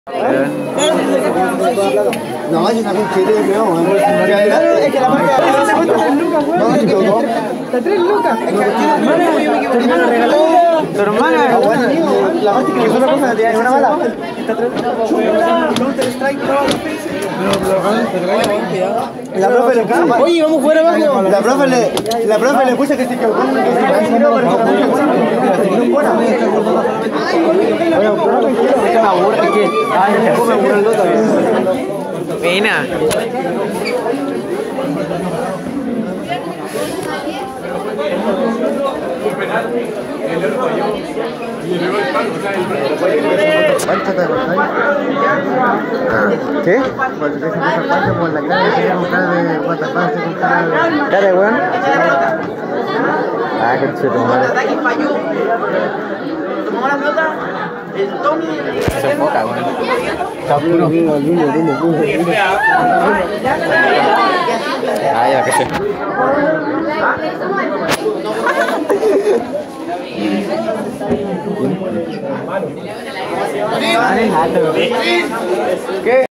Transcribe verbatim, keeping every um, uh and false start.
No, si sacó un chile, creo, weón. Es que la marca de se cuesta tres lucas, weón. No, se equivocó. Está tres lucas. Es que tu hermana regaló. Tu hermana, la parte que le hizo la cosa, ¿es una mala? Está tres lucas, weón. Counter Strike, la profe le cama. Oye, vamos fuera abajo. La profe le, la profe le puso que se equivocó. Pena. ¿Qué? Porque se puso aparte por la cara que se comprar de Guatapá, se comprar... ¿Cara, weón? Ah, qué chulo, madre. ¿Tomamos la pelota? El Tommy... Se enfoca, weón. Está puro. Dime, dime, dime, dime. Ah, ya, que sé. ¿Qué?